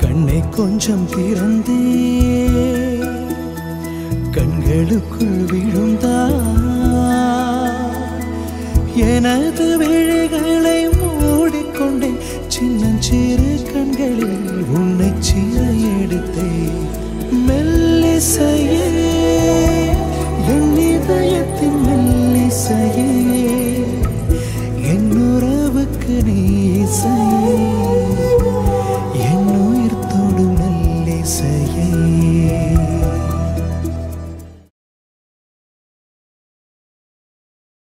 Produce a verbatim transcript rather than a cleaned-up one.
கண்ணை கொஞ்சம் திறந்தே கண்களுக்குள் விழுந்தா எனது விழிகளை மூடிக்கொண்டே சின்னஞ்சிறு கண்களில் உன்னை சிறை எடுத்தே மெல்லிசை